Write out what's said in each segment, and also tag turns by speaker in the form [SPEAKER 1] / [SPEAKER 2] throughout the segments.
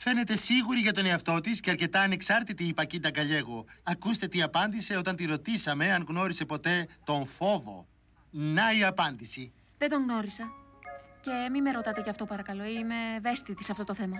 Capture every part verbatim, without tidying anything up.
[SPEAKER 1] Φαίνεται σίγουρη για τον εαυτό της και αρκετά ανεξάρτητη η Πακίτα Γκαλιέγο. Ακούστε τι απάντησε όταν τη ρωτήσαμε αν γνώρισε ποτέ τον φόβο. Να η απάντηση.
[SPEAKER 2] Δεν τον γνώρισα. Και μη με ρωτάτε γι' αυτό παρακαλώ. Είμαι ευαίσθητη σε αυτό το θέμα.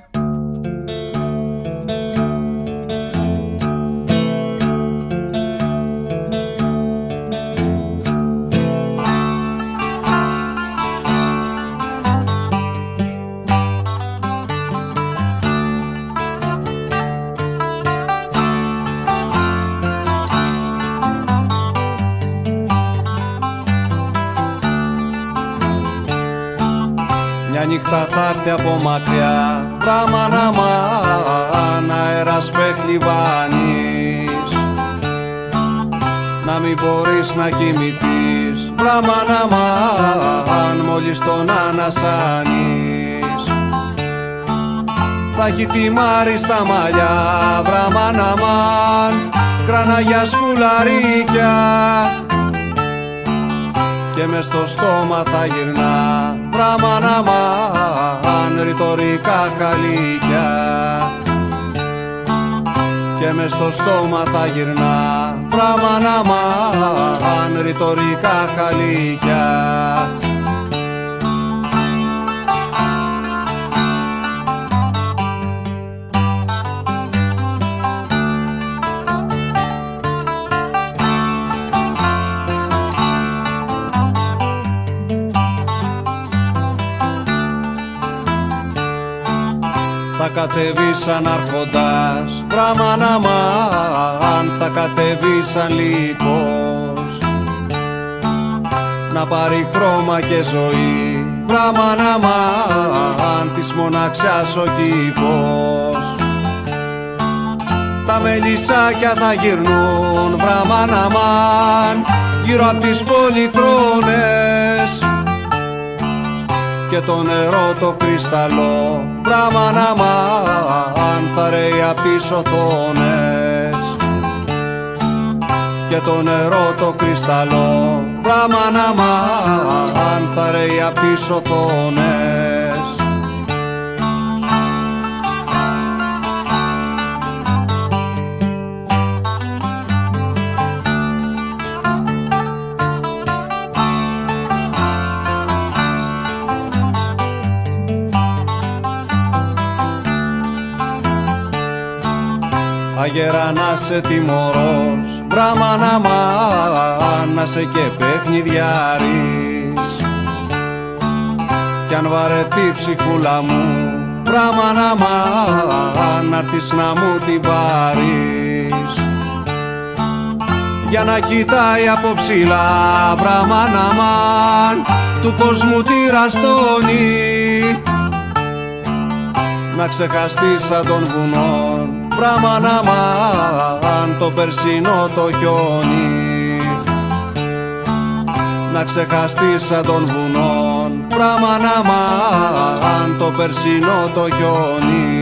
[SPEAKER 3] Μια νύχτα θα έρθει από μακριά, βράμα να μαν, αέρας πεχλιβάνεις. Να μην μπορείς να κοιμηθείς, βράμα να μαν, μόλις τον ανασάνεις. Θα έχει θυμάρει στα μαλλιά, βράμα να μαν, κραναγιά σκουλαρίκια. Και μες στο στόμα θα γυρνά, βράμα να μαν, ρητορικά χαλίκια. Και μες στο στόμα θα γυρνά, βράμα να μαν, ρητορικά χαλίκια. Θα κατεβεί σαν άρχοντας, βράμα να μαν, θα κατεβεί σαν λύκος. Να πάρει χρώμα και ζωή, βράμα να μαν, της μοναξιάς ο κήπος. Τα μελισσάκια θα γυρνούν, βράμα να μαν, γύρω απ' τις πολυθρόνες. Και το νερό το κρυσταλλό, βράμα να μαν, θα ρέει απ' τις οθόνες. Και το νερό το κρυσταλλό, βράμα να μαν, θα ρέει απ' τις οθόνες. Αγέρα να σε τιμωρός, βράμα να μαν, να σε και παιχνιδιάρης. Κι αν βαρεθεί ψυχούλα μου, βράμα να μαν, να'ρθεις να μου την πάρεις. Για να κοιτάει από ψηλά, βράμα να μαν, του κόσμου τη ραστόνι. Να ξεχαστείς σαν των βουνών, βράμα να μαν, το περσινό το χιόνι. Να ξεχαστείς σαν των βουνών, βράμα να μαν, το περσινό το χιόνι.